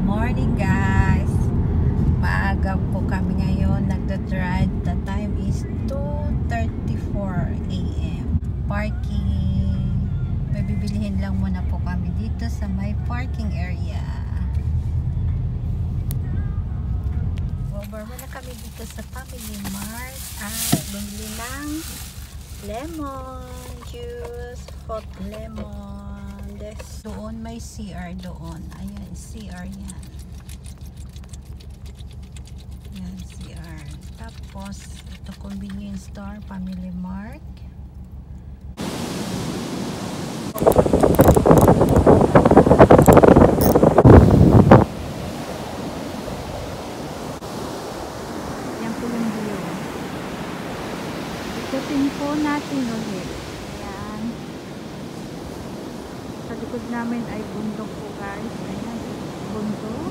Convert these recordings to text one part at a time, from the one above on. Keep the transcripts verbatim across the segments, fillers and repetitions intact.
morning guys. Maaga po kami ngayon nagda-drive. The time is two thirty-four a m Parking. May bibilihin lang muna po kami dito sa may parking area. Over muna kami dito sa Family Mart at bumili ng lemon juice, hot lemon. Des, doon may C R doon. Ayan, C R yan. Ayan, C R. Tapos, ito convenience store, Family Mart. Yan po yung view. Ikutin po natin ulit. Ayan. Sa likod namin ay bundok po guys. Ayan, bundok.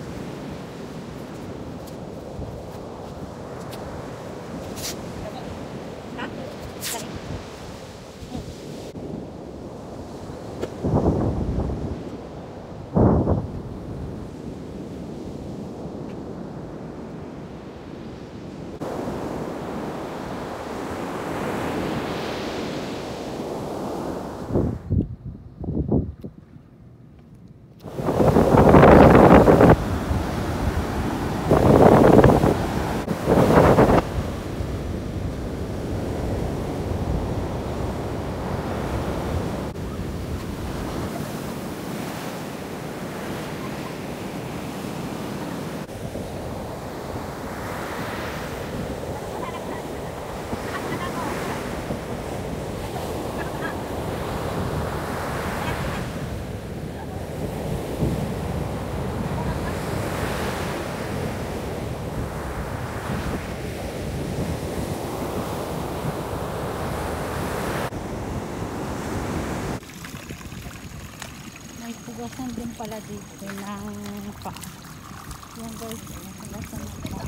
Hugasan din pala dito ng pa. Yan guys, hugasan ng pa.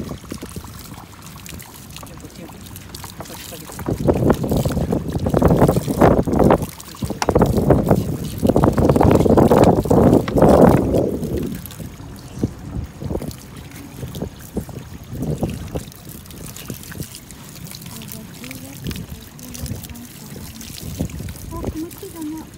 Oh, kumati ka na.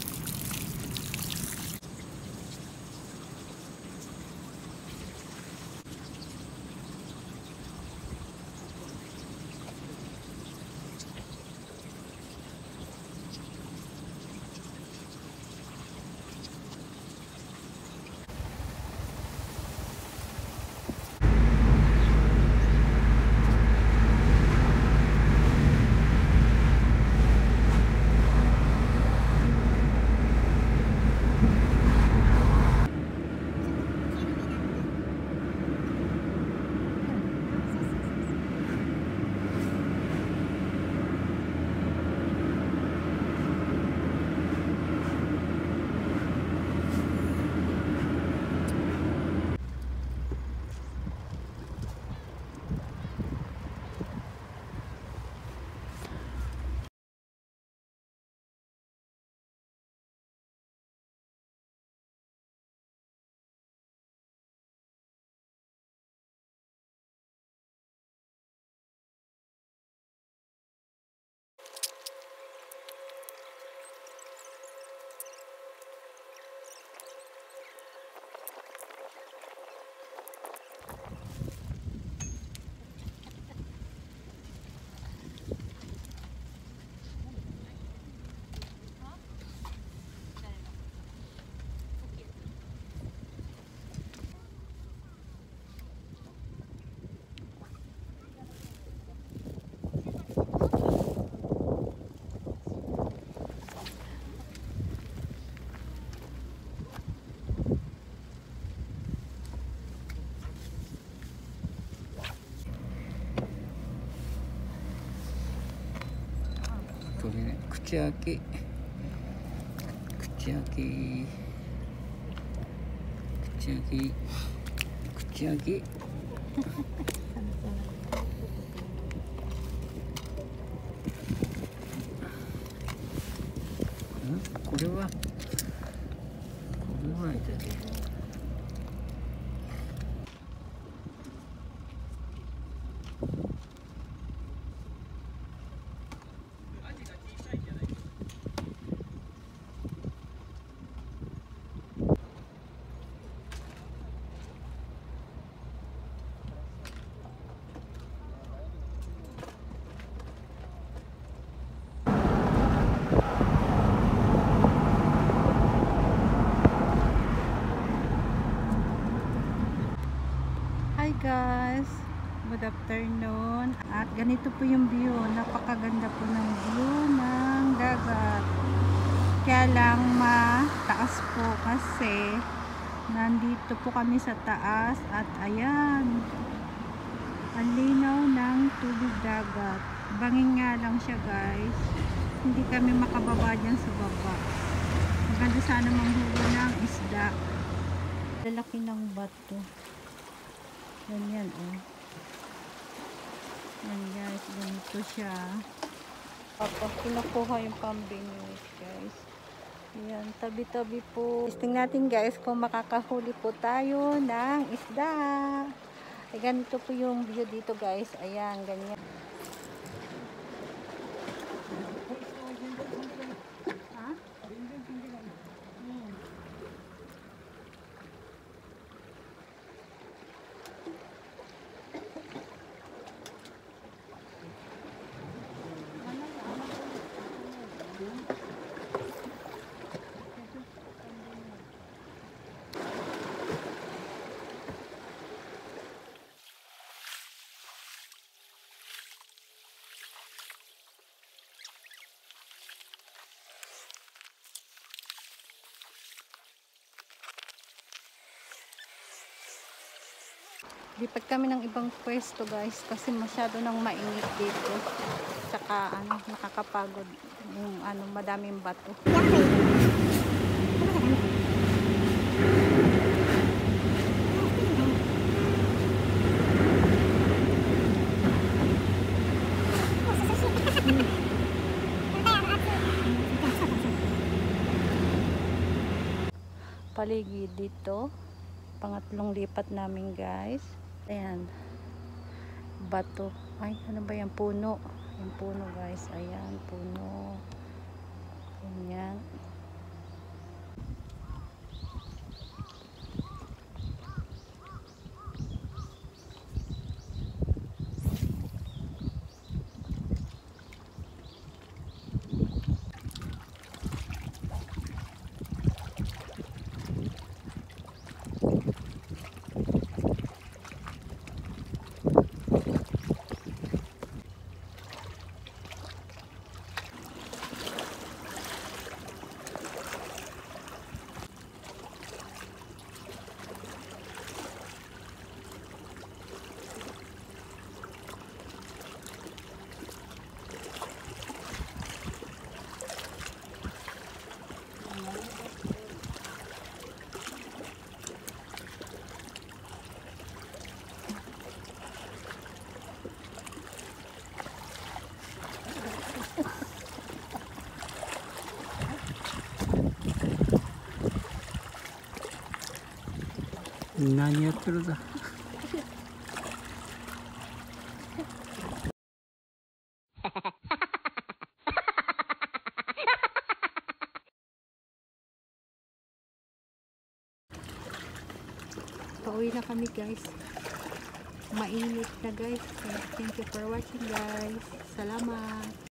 これね、口開け口開け口開け口開けこれはこれは Hi guys, good afternoon. At ganito po yung view, napakaganda po ng view ng dagat. Kaya lang mataas po kasi nandito po kami sa taas at ayan, ang linaw ng tubig dagat. Bangin nga lang siya guys, hindi kami makababa dyan sa baba. Maganda sana manghuli ng isda. Lalaki ng bato. Ganyan oh. Yan guys, ganito siya. Tapos kinukuha yung pambingwit guys. Yan, tabi-tabi po. Testing natin guys kung makakahuli po tayo ng isda. Ay, ganito po yung view dito guys. Ayan, ganyan. Ha? Hmm. Lipat kami ng ibang pwesto guys kasi masyado nang mainit dito. Tsaka ano, nakakapagod yung ano, madaming bato. Paligid dito. Pangatlong lipat namin guys. Ayan, bato. Ay, ano ba yan? Puno. Yung puno guys. Ayan, puno. Ganyan. 何やってるだ。 Pauwi na kami guys. Mainit na guys. Thank you for watching guys. Salamat.